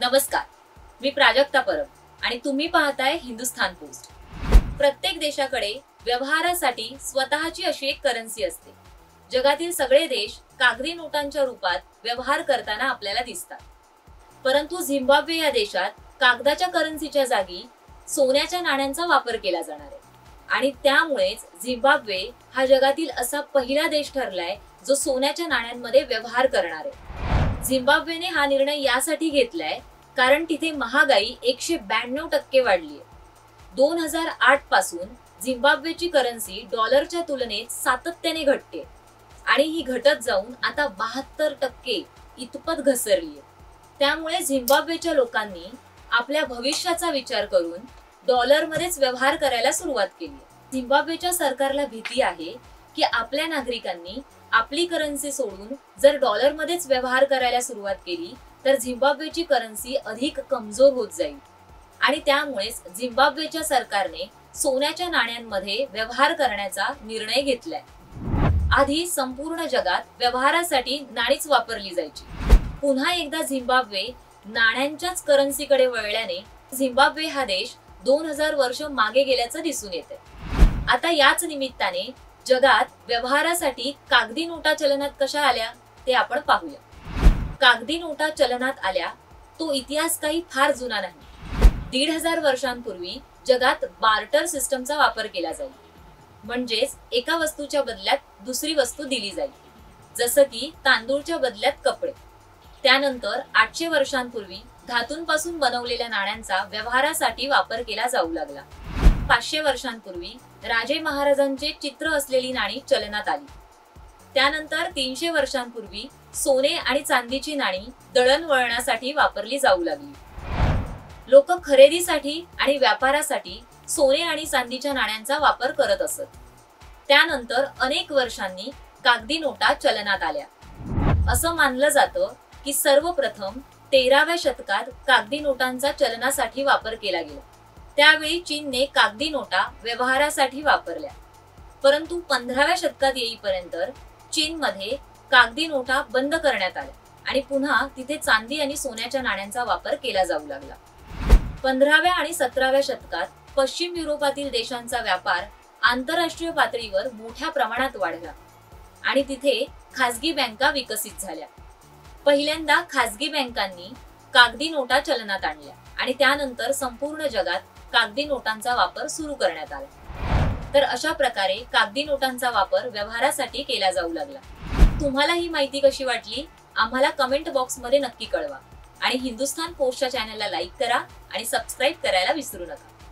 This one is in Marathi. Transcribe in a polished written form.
नमस्कार, मी प्राजक्ता परब आणि तुम्ही पाहताय हिंदुस्थान पोस्ट। प्रत्येक देशाकडे व्यवहारासाठी स्वतःची अशी एक करन्सी असते। जगातील सगळे देश कागदी नोटांच्या रूपात व्यवहार करताना आपल्याला दिसतात, परंतु झिम्बाब्वे या देशात कागदाच्या करन्सीच्या जागी सोन्याच्या नाण्यांचा वापर केला जाणार आहे आणि त्यामुळेच झिम्बाब्वे हा जगातील असा पहिला देश ठरलाय जो सोन्याच्या नाण्यांमध्ये व्यवहार करणार आहे। झिम्बाब्वेने हा निर्णय यासाठी घेतलाय कारण तिथे महागाई 192% वाढली आहे। 2008 पासून झिम्बाब्वेची करन्सी डॉलरच्या तुलनेत सातत्याने घटते आणि ही घटत जाऊन आता 72% इतपत घसरली आहे। त्यामुळे झिम्बाब्वेच्या लोकांनी आपल्या भविष्याचा विचार करून डॉलरमध्येच व्यवहार करायला सुरुवात केली। झिम्बाब्वेच्या सरकारला भीती आहे की आपल्या नागरिकांनी आपली करन्सी सोडून जर डॉलरमध्येच व्यवहार करायला सुरुवात केली तर झिम्बाब्वेची करन्सी अधिक कमजोर होत जाईल आणि त्यामुळेच झिम्बाब्वेच्या सरकारने सोन्याच्या नाण्यांमध्ये व्यवहार करण्याचा निर्णय घेतलाय। आधी संपूर्ण जगात व्यवहारासाठी नाणीच वापरली जायची, पुन्हा एकदा झिम्बाब्वे नाण्यांच्याच करन्सीकडे वळल्याने झिम्बाब्वे हा देश 2000 वर्ष मागे गेल्याचं दिसून येते। आता याच निमित्ताने जगात व्यवहारासाठी कागदी नोटा चलनात कशा आल्या ते आपण पाहूया। कागदी नोटा चलनात आल्या तो इतिहास काही फार जुना नाही। 1500 वर्षांपूर्वी जगात बार्टर सिस्टमचा वापर केला जाईल, म्हणजेच एका वस्तूच्या बदल्यात दुसरी वस्तू दिली जाईल, जसं की तांदूळच्या बदल्यात कपडे। त्यानंतर 800 वर्षांपूर्वी धातूंपासून बनवलेल्या नाण्यांचा व्यवहारासाठी वापर केला जाऊ लागला। 500 वर्षांपूर्वी राजे महाराजांचे चित्र असलेली नाणी चलनात आली। त्यानंतर 300 वर्षांपूर्वी सोने आणि चांदीची नाणी दळणवळणासाठी वापरली जाऊ लागली। लोक खरेदीसाठी आणि व्यापारासाठी सोने आणि चांदीच्या नाण्यांचा वापर करत असत। त्यानंतर अनेक वर्षांनी कागदी नोटा चलनात आल्या। असं मानलं जातं की सर्वप्रथम 13व्या शतकात कागदी नोटांचा चलनासाठी वापर केला गेला। त्यावेळी चीनने कागदी नोटा व्यवहारासाठी वापरल्या, परंतु 15व्या शतकात येईपर्यंत चीनमध्ये कागदी नोटा बंद करण्यात आल्या आणि पुन्हा तिथे चांदी आणि सोन्याच्या नाण्यांचा वापर केला जाऊ लागला। 15व्या आणि 17व्या शतकात पश्चिम युरोपातील देशांचा व्यापार आंतरराष्ट्रीय पातळीवर मोठ्या प्रमाणात वाढला आणि तिथे खासगी बँका विकसित झाल्या। पहिल्यांदा खासगी बँकांनी कागदी नोटा चलनात आणल्या आणि त्यानंतर संपूर्ण जगात कागदी नोटांचा वापर सुरू करण्यात आला। तर अशा प्रकारे कागदी नोटांचा वापर व्यवहारासाठी केला जाऊ लागला। तुम्हाला ही माहिती कशी वाटली आम्हाला कमेंट बॉक्स मध्ये नक्की कळवा आणि हिंदुस्थान पोस्टच्या चॅनलला लाईक करा आणि सबस्क्राईब करायला विसरू नका।